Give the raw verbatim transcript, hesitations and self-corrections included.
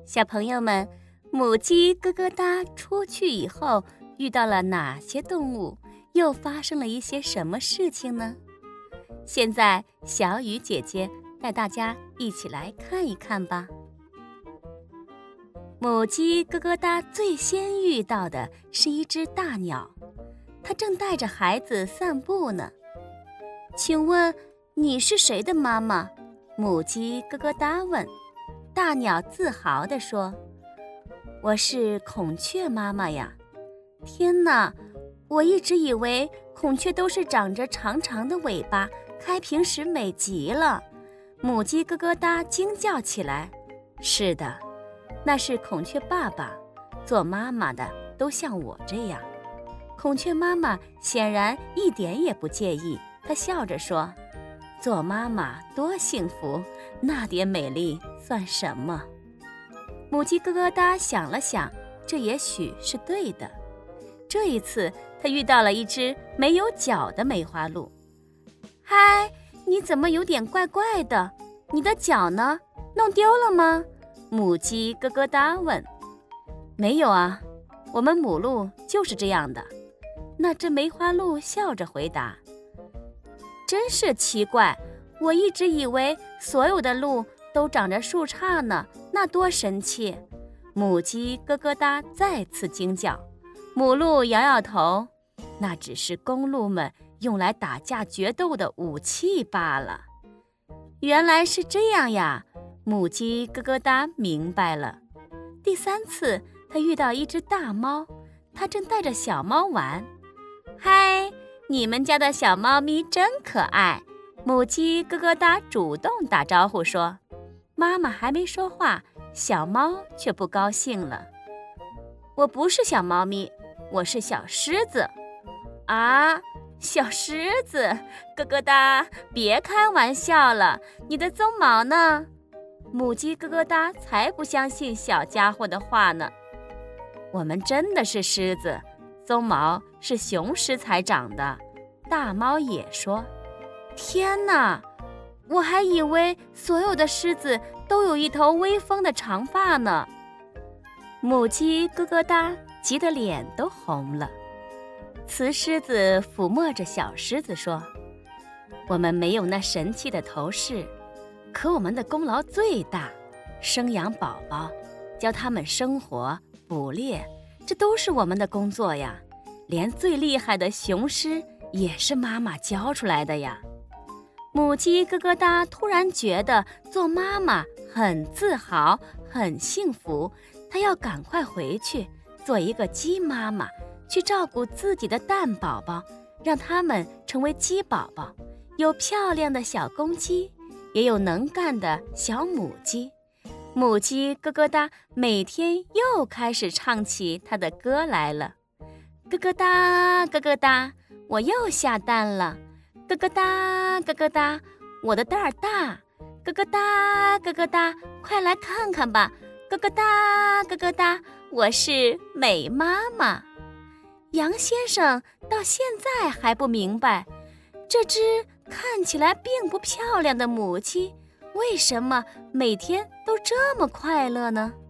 小朋友们，母鸡咯咯哒出去以后遇到了哪些动物？又发生了一些什么事情呢？现在小雨姐姐带大家一起来看一看吧。母鸡咯咯哒最先遇到的是一只大鸟，它正带着孩子散步呢。请问你是谁的妈妈？母鸡咯咯哒问。大鸟自豪地说：我是孔雀妈妈呀。天哪，我一直以为孔雀都是长着长长的尾巴，开屏时美极了。母鸡咯咯哒惊叫起来。是的，那是孔雀爸爸，做妈妈的都像我这样。孔雀妈妈显然一点也不介意，她笑着说：做妈妈多幸福，那点美丽算什么？母鸡咯咯哒想了想，这也许是对的。这一次他遇到了一只没有脚的梅花鹿。嗨，你怎么有点怪怪的？你的脚呢？弄丢了吗？母鸡咯咯哒问。没有啊，我们母鹿就是这样的。那只梅花鹿笑着回答。真是奇怪，我一直以为所有的鹿都长着树杈呢，那多神气！母鸡咯咯哒再次惊叫。母鹿摇摇头，那只是公鹿们用来打架决斗的武器罢了。原来是这样呀，母鸡咯咯哒明白了。第三次，它遇到一只大猫，它正带着小猫玩。嗨，你们家的小猫咪真可爱！母鸡咯咯哒主动打招呼说。妈妈还没说话，小猫却不高兴了。我不是小猫咪，我是小狮子。啊，小狮子，咯咯哒，别开玩笑了，你的鬃毛呢？母鸡咯咯哒才不相信小家伙的话呢。我们真的是狮子，鬃毛是雄狮才长的。大猫也说。天哪，我还以为所有的狮子都有一头微丰的长发呢。母鸡咯咯哒急得脸都红了。雌狮子抚摸着小狮子说：我们没有那神气的头饰，可我们的功劳最大，生养宝宝，教他们生活捕猎，这都是我们的工作呀。连最厉害的雄狮也是妈妈教出来的呀。母鸡咯咯哒突然觉得做妈妈很自豪，很幸福，她要赶快回去做一个鸡妈妈，去照顾自己的蛋宝宝，让他们成为鸡宝宝，有漂亮的小公鸡，也有能干的小母鸡。母鸡咯咯哒每天又开始唱起它的歌来了。咯咯哒咯咯哒，我又下蛋了。咯咯哒咯咯哒，我的蛋儿大。咯咯哒咯咯哒，快来看看吧。咯咯哒咯咯哒，我是美妈妈。杨先生到现在还不明白，这只看起来并不漂亮的母鸡，为什么每天都这么快乐呢？